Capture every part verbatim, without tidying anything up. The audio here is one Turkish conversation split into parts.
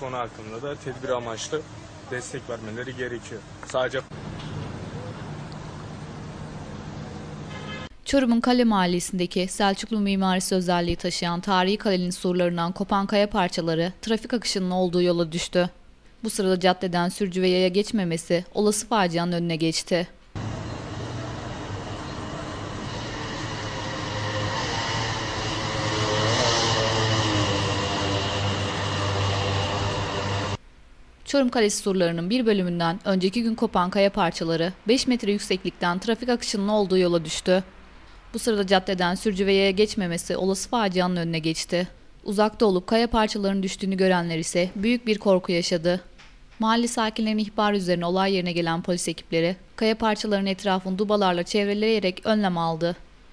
konu hakkında da tedbir amaçlı destek vermeleri gerekiyor. Sadece Çorum'un Kale Mahallesi'ndeki Selçuklu mimarisi özelliği taşıyan tarihi kalenin surlarından kopan kaya parçaları trafik akışının olduğu yola düştü. Bu sırada caddeden sürücü ve yaya geçmemesi olası facianın önüne geçti. Çorum Kalesi surlarının bir bölümünden önceki gün kopan kaya parçaları beş metre yükseklikten trafik akışının olduğu yola düştü. Bu sırada caddeden sürücü ve yaya geçmemesi olası facianın önüne geçti. Uzakta olup kaya parçalarının düştüğünü görenler ise büyük bir korku yaşadı. Mahalle sakinlerinin ihbarı üzerine olay yerine gelen polis ekipleri kaya parçalarının etrafını dubalarla çevreleyerek önlem aldı.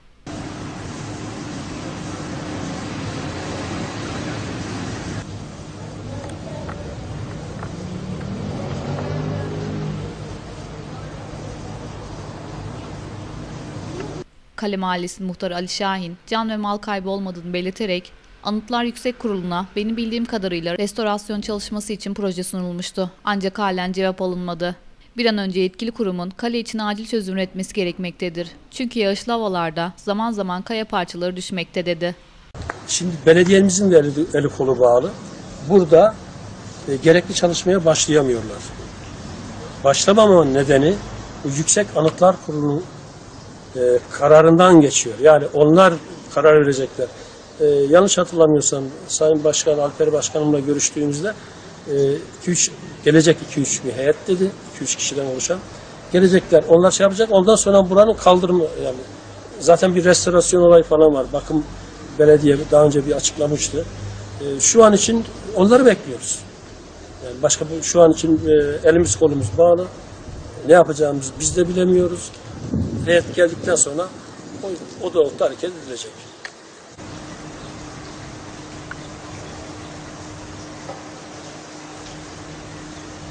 Kale Mahallesi muhtarı Ali Şahin, can ve mal kaybı olmadığını belirterek, Anıtlar Yüksek Kurulu'na benim bildiğim kadarıyla restorasyon çalışması için proje sunulmuştu. Ancak halen cevap alınmadı. Bir an önce yetkili kurumun kale için acil çözüm üretmesi gerekmektedir. Çünkü yağışlı havalarda zaman zaman kaya parçaları düşmekte dedi. Şimdi belediyemizin de eli, eli kolu bağlı. Burada e, gerekli çalışmaya başlayamıyorlar. Başlamamanın nedeni bu Yüksek Anıtlar Kurulu'nun e, kararından geçiyor. Yani onlar karar verecekler. E, yanlış hatırlamıyorsam Sayın Başkan Alper Başkanımla görüştüğümüzde iki üç gelecek iki üç bir heyet dedi. iki üç kişiden oluşan. Gelecekler. Onlar şey yapacak. Ondan sonra buranın kaldırımı yani zaten bir restorasyon olayı falan var. Bakın belediye daha önce bir açıklamıştı. E, şu an için onları bekliyoruz. Yani başka bu şu an için e, elimiz kolumuz bağlı. Ne yapacağımızı biz de bilemiyoruz. Heyet geldikten sonra o, o doğrultuda hareket edilecek.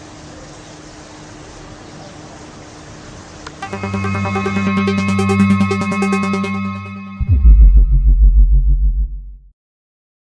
Müzik